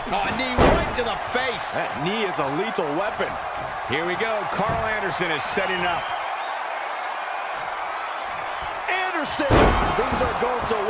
Oh, a knee right to the face. That knee is a lethal weapon. Here we go. Karl Anderson is setting up. Anderson! Things are going so well.